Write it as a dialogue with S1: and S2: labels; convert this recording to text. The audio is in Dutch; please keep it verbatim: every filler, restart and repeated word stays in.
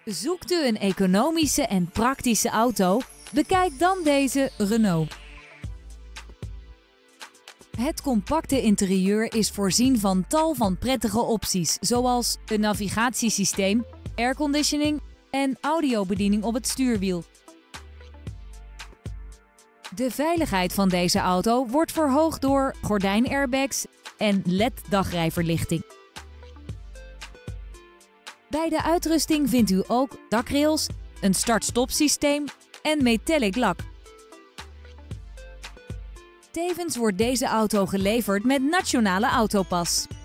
S1: Zoekt u een economische en praktische auto? Bekijk dan deze Renault. Het compacte interieur is voorzien van tal van prettige opties, zoals een navigatiesysteem, airconditioning en audiobediening op het stuurwiel. De veiligheid van deze auto wordt verhoogd door gordijnairbags en L E D-dagrijverlichting. Bij de uitrusting vindt u ook dakrails, een start-stop systeem en metallic lak. Tevens wordt deze auto geleverd met Nationale Autopas.